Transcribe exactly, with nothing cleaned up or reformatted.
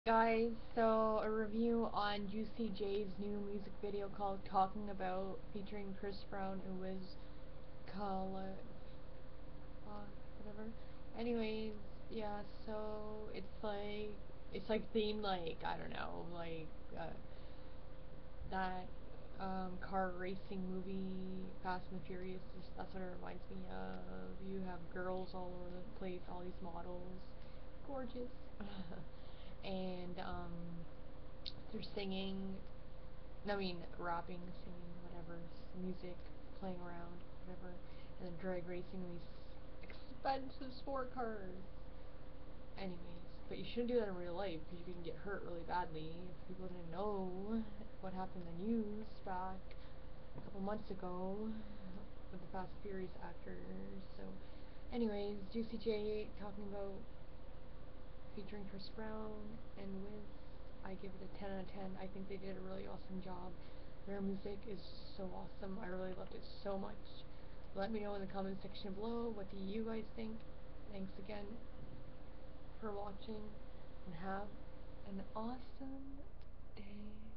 Guys, so a review on Juicy J's new music video called Talking About featuring Chris Brown and Wiz Khalifa, whatever. Anyways, yeah, so it's like, it's like themed like, I don't know, like, uh, that, um, car racing movie, Fast and the Furious, that's what it reminds me of. You have girls all over the place, all these models, gorgeous. and um, they're singing, I mean, rapping, singing, whatever, music, playing around, whatever, and then drag racing these expensive sport cars. Anyways, but you shouldn't do that in real life because you can get hurt really badly. If people didn't know what happened in the news back a couple months ago with the Fast and Furious actors. So, anyways, Juicy J talking about featuring Chris Brown and Wiz. I give it a ten out of ten. I think they did a really awesome job. Their music is so awesome. I really loved it so much. Let me know in the comment section below, what do you guys think? Thanks again for watching, and have an awesome day.